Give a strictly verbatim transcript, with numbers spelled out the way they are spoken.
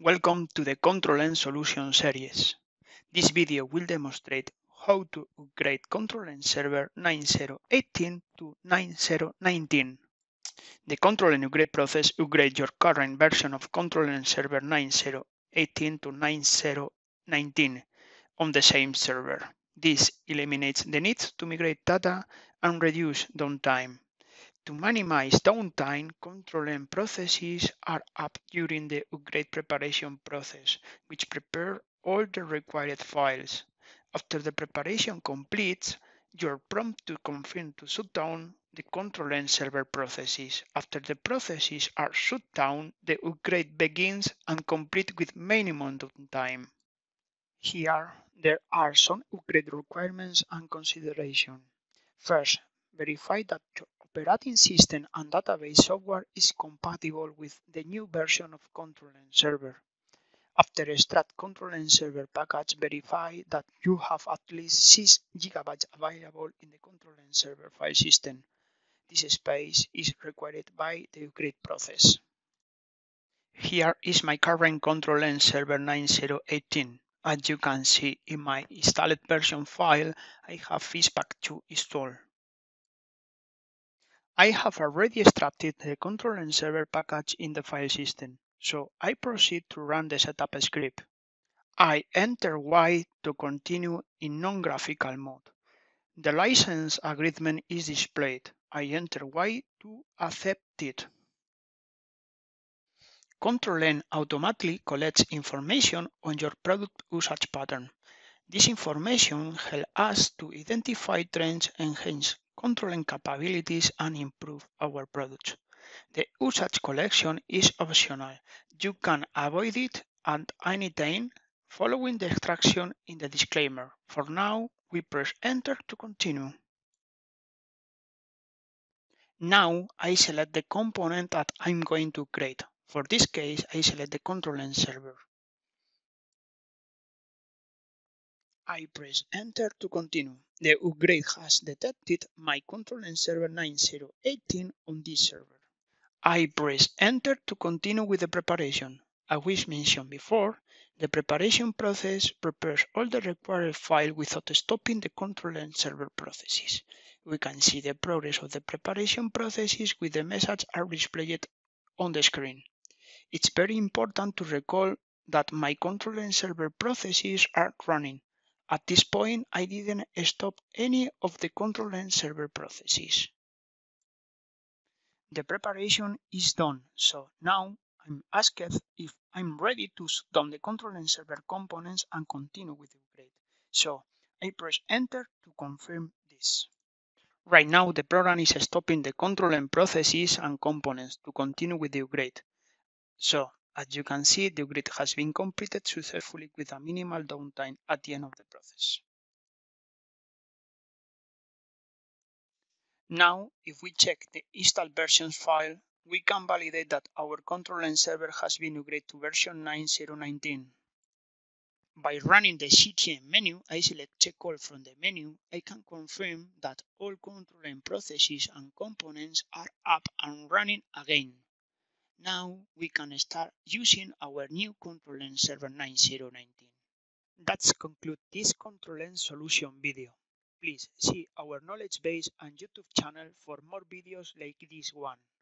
Welcome to the Control-N Solution series. This video will demonstrate how to upgrade Control-N Server ninety eighteen to ninety nineteen. The Control-N upgrade process upgrades your current version of Control-N Server ninety eighteen to ninety nineteen on the same server. This eliminates the need to migrate data and reduce downtime. To minimize downtime, Control-N processes are up during the upgrade preparation process, which prepare all the required files. After the preparation completes, you're prompted to confirm to shut down the Control-N server processes. After the processes are shut down, the upgrade begins and completes with minimum downtime. Here, there are some upgrade requirements and considerations. First, verify that your operating system and database software is compatible with the new version of Control-N Server. After extract Control-N Server package, verify that you have at least six gigabytes available in the Control-N Server file system. This space is required by the upgrade process. Here is my current Control-N Server ninety eighteen. As you can see in my installed version file, I have Fishback two installed. I have already extracted the Control-N Server package in the file system, so I proceed to run the setup script. I enter Y to continue in non-graphical mode. The license agreement is displayed. I enter Y to accept it. Control-N automatically collects information on your product usage pattern. This information helps us to identify trends, enhance Control-N capabilities, and improve our products. The usage collection is optional. You can avoid it at any time following the instruction in the disclaimer. For now, we press Enter to continue. Now I select the component that I'm going to create. For this case, I select the Control-N server. I press Enter to continue. The upgrade has detected my Control-N Server ninety eighteen on this server. I press Enter to continue with the preparation. As we mentioned before, the preparation process prepares all the required files without stopping the Control-N server processes. We can see the progress of the preparation processes with the message are displayed on the screen. It's very important to recall that my Control-N server processes are running. At this point, I didn't stop any of the Control-N server processes. The preparation is done, so now I'm asked if I'm ready to shut down the Control-N server components and continue with the upgrade. So I press Enter to confirm this. Right now, the program is stopping the Control-N processes and components to continue with the upgrade. So, as you can see, the upgrade has been completed successfully with a minimal downtime at the end of the process. Now, if we check the install versions file, we can validate that our Control-N server has been upgraded to version ninety nineteen. By running the C T M menu, I select Check All from the menu. I can confirm that all Control-N processes and components are up and running again. Now we can start using our new Control-N server ninety nineteen. That's conclude this Control-N solution video. Please see our knowledge base and YouTube channel for more videos like this one.